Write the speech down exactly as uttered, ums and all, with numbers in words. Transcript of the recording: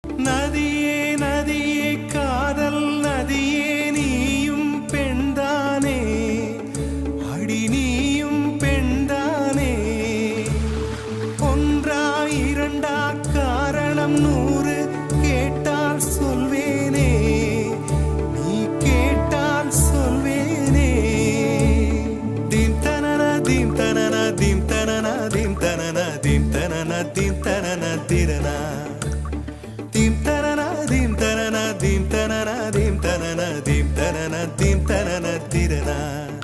நதியே நதியே காதல் நதியே நீயும் பெண்தானே அடி நீயும் பெண்தானே ஒன்றா இரண்டா காரணம் நூறு கேட்டால் சொல்வேனே நீ கேட்டால் சொல்வேனே தீம் தனன தீம் தனன தீம் தனன தீம் தனன தீம் தனன தீம் தனன திரனா தீம் தனன தீம் தனன தீம் தனன தீம் தனன தீம் தனன தீம் தனன திரனா